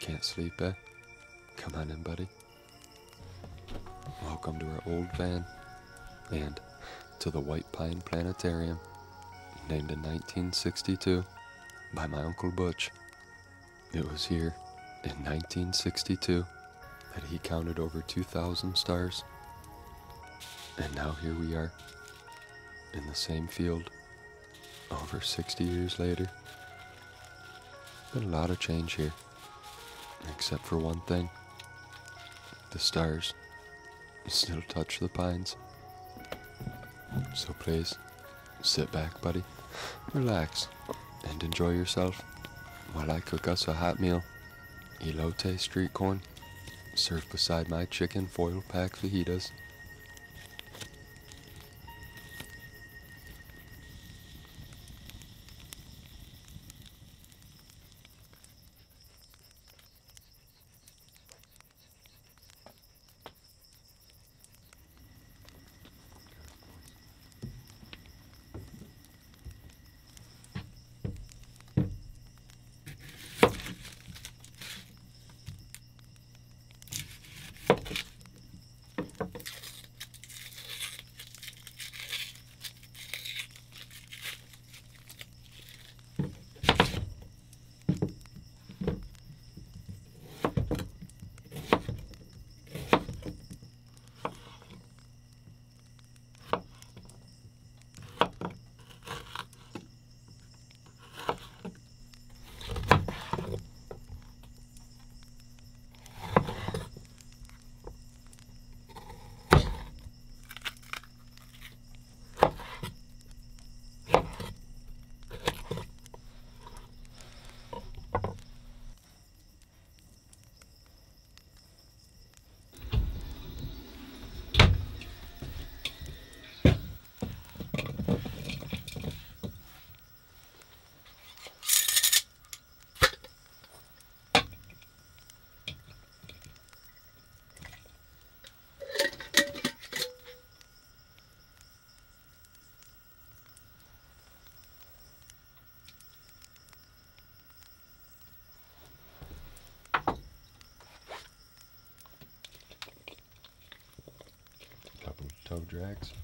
Can't sleep, eh? Come on in, buddy. Welcome to our old van, and to the White Pine Planetarium, named in 1962 by my Uncle Butch. It was here in 1962 that he counted over 2,000 stars, and now here we are in the same field over 60 years later. Been a lot of change here, except for one thing. The stars still touch the pines. So please, sit back, buddy, relax, and enjoy yourself while I cook us a hot meal. Elote street corn, served beside my chicken foil pack fajitas. Couple toe drags.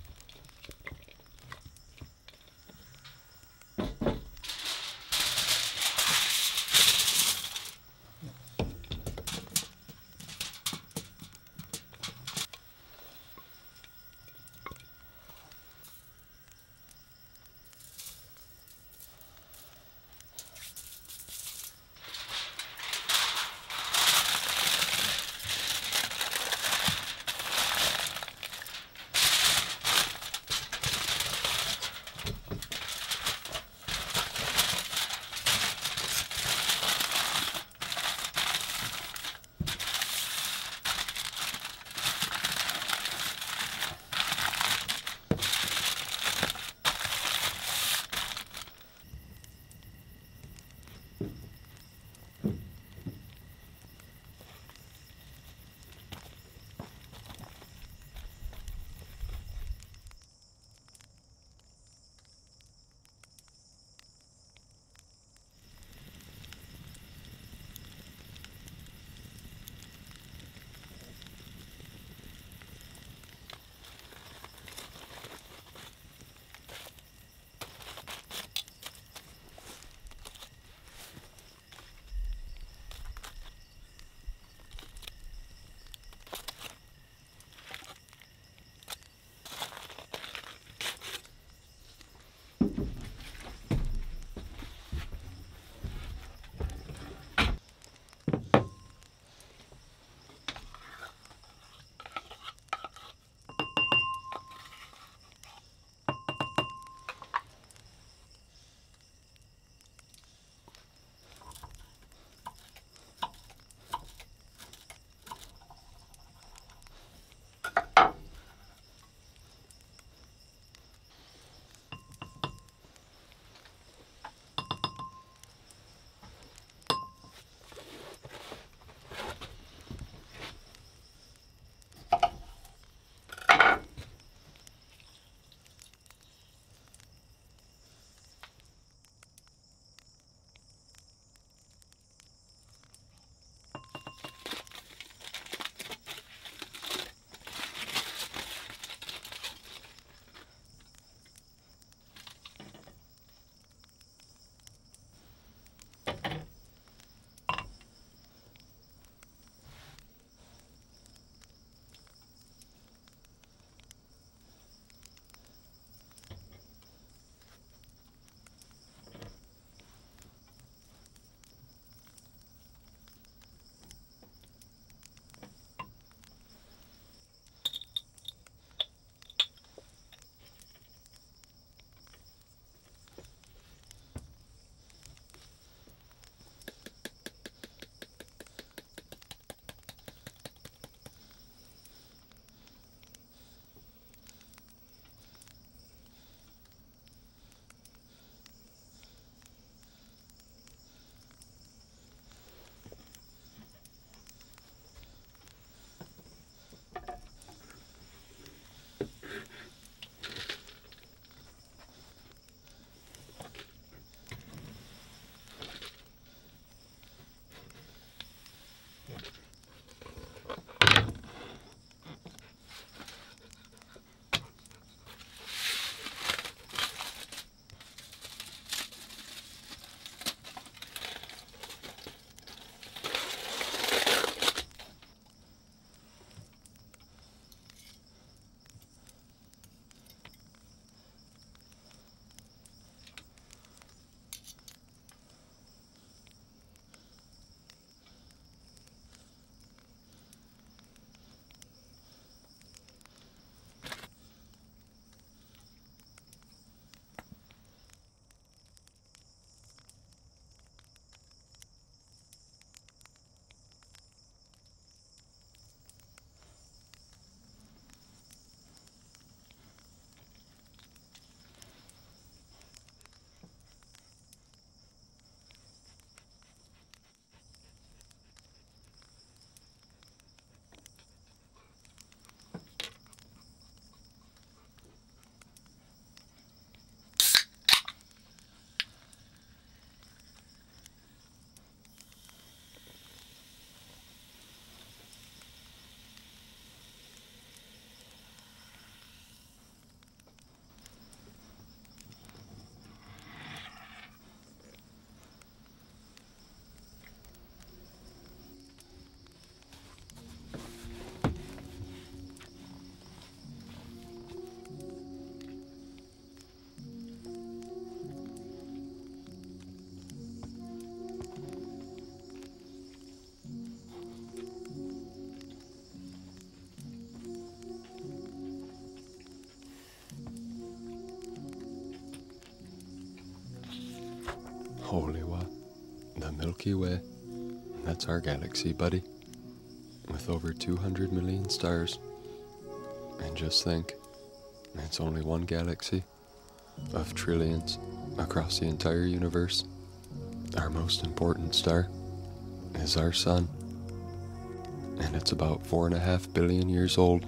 Milky Way. That's our galaxy, buddy, with over 200 million stars. And just think, it's only one galaxy of trillions across the entire universe. Our most important star is our sun, and it's about 4.5 billion years old.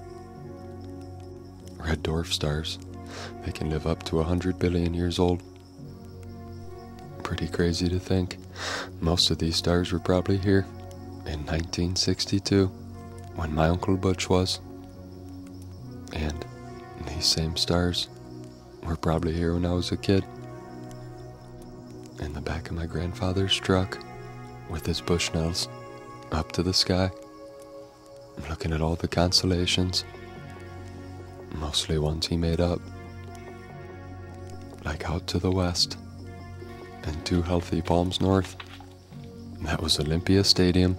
Red dwarf stars, they can live up to 100 billion years old. Pretty crazy to think. Most of these stars were probably here in 1962, when my Uncle Butch was. And these same stars were probably here when I was a kid, in the back of my grandfather's truck, with his bushnells up to the sky, looking at all the constellations, mostly ones he made up, like out to the west, and 2 healthy palms north. That was Olympia Stadium,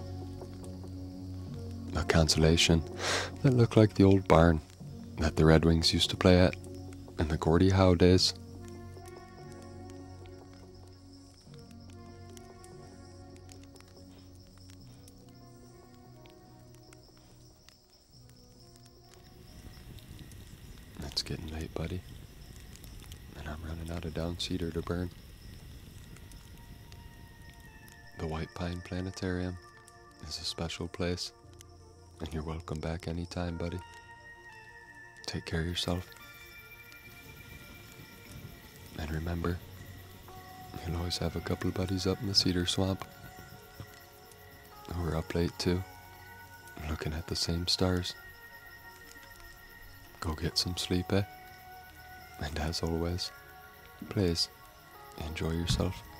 a constellation that looked like the old barn that the Red Wings used to play at in the Gordie Howe days. It's getting late, buddy, and I'm running out of down cedar to burn. The White Pine Planetarium is a special place, and you're welcome back anytime, buddy. Take care of yourself. And remember, you'll always have a couple of buddies up in the cedar swamp who are up late too, looking at the same stars. Go get some sleep, eh? And as always, please enjoy yourself.